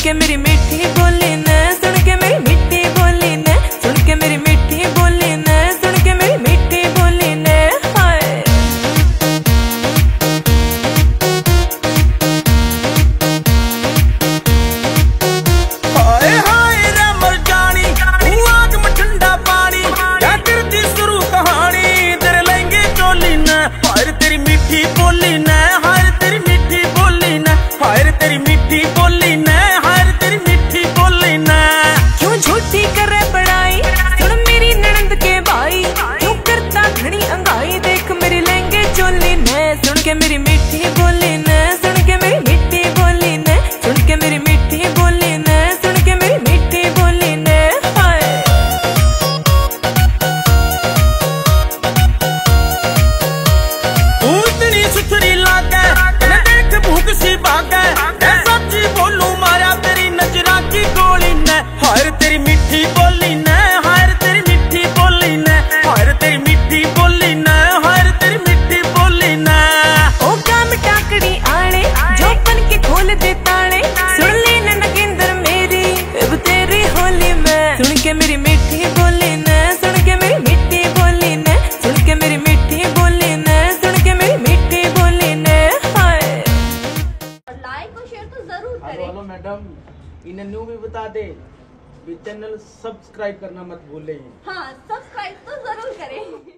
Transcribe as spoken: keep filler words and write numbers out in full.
के मेरी मीठी बोली ने, सुन के मेरी मीठी बोली ने, सुन के मेरी मीठी बोली ने, सुन के मेरी मीठी बोली ने। हाय हाय हाय रे मर जानी तू आग में ठंडा पानी, क्या करती शुरू कहानी तेरे लहंगे चोली ने। हाय तेरी मीठी बोली ने, हाय तेरी मीठी बोली ने, हाय तेरी मीठी बोली ने, हाय तेरी मीठी बोली ने। क्यों झूठी करे बड़ाई, सुन मेरी ननंद के भाई, क्यों करता घड़ी अंगाई, देख मेरी लहंगे चोली ने, सुन के मेरी मीठी बोली ने, सुन के मेरी मीठी बोली ने, सुन के मेरी मीठी बोली ने, सुन के मेरी मीठी बोली ने। हाय तू इतनी सुथरी लागे तने देख भूख सी भागे, सच्ची बोलूं मारा तेरी नजरा की गोली ने। हाय तेरी मीठी बोली ने, हाय तेरी मीठी बोली ने, हाय तेरी मीठी बोली ने, हाय तेरी मीठी बोली ने। ओ काम टाकड़ी आने जो पन के खोल दे ताने, सुन ले ननकिंदर मेरी अब तेरी होली में, सुन के मेरी मीठी बोली ने, सुन के मेरी मीठी बोली ने, सुन के मेरी मीठी बोली ने, सुन के मेरी मीठी बोली ने। हाय लाइक और शेयर तो जरूर करें। हेलो मैडम, इन्हें न्यू भी बता दे भी चैनल सब्सक्राइब करना मत भूलें। हाँ, सब्सक्राइब तो जरूर करें।